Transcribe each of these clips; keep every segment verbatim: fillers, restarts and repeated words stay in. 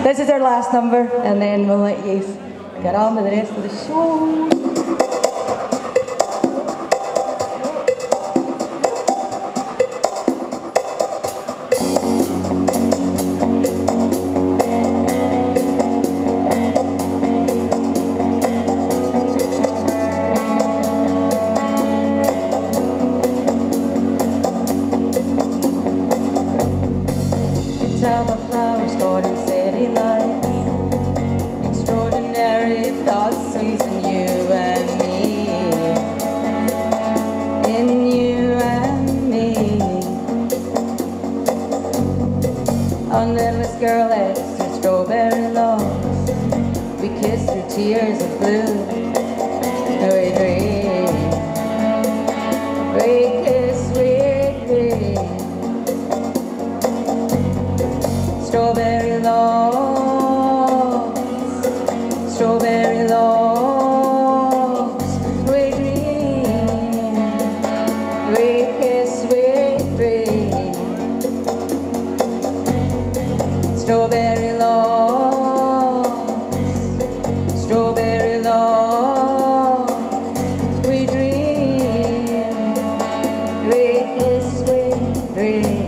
This is our last number, and then we'll let you get on with the rest of the show. Tell the flowers golden city lights, extraordinary thoughts in you and me, in you and me. On littlest girl eggs through strawberry lawns, we kissed through tears of blue, and we dream, we kiss, we dream. Strawberry lawns, strawberry lawns, we dream, we kiss, we dream. Strawberry lawns, strawberry lawns, we dream, we kiss, we dream.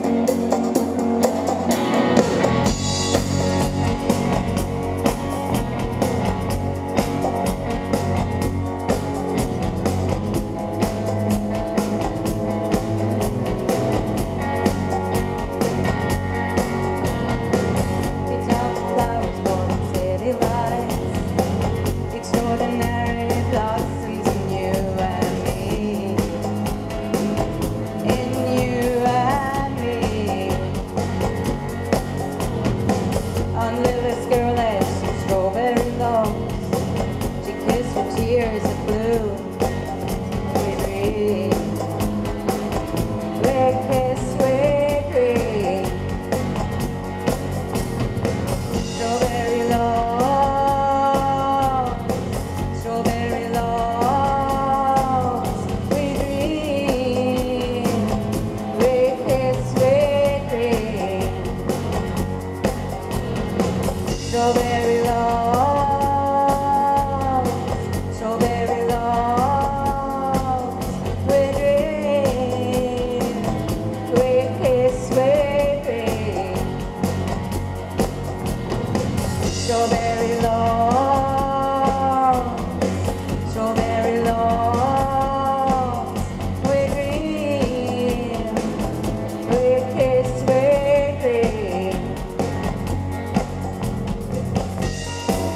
Tears of blue, we dream, we kiss, we dream. Strawberry lawns, strawberry lawns, we dream, we kiss, we dream. Strawberry lawns, strawberry lawns, we dream, we kiss, we dream. Strawberry lawns, strawberry lawns, we dream, we kiss, we dream.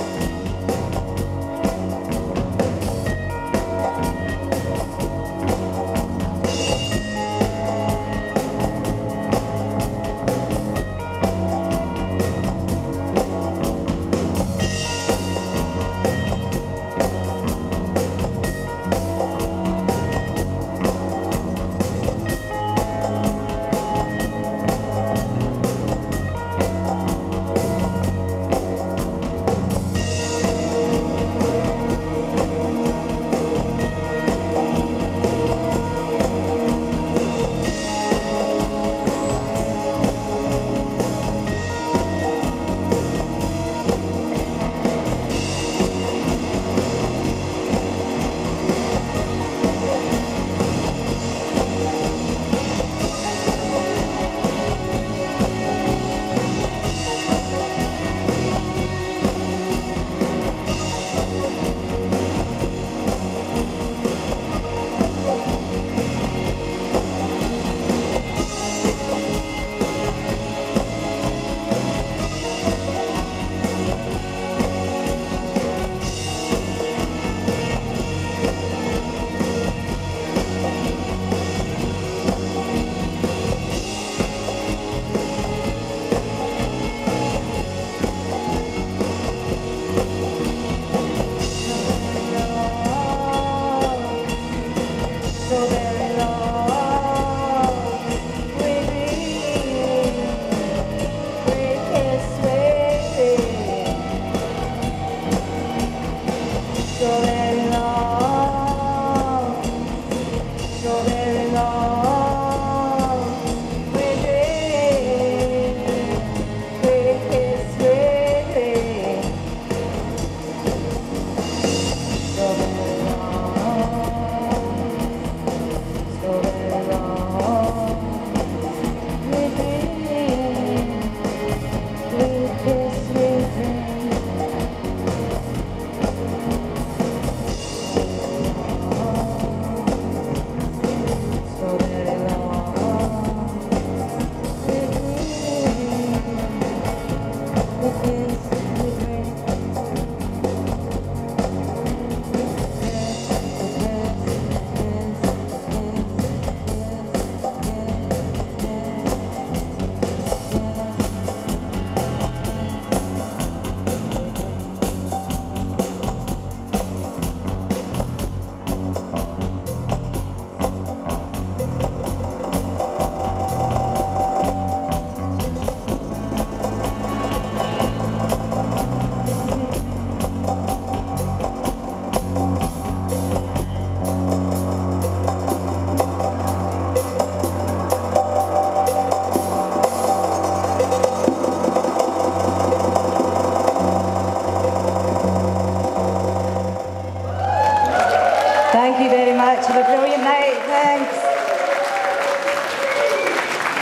Thank you very much. Have a brilliant night. Thanks.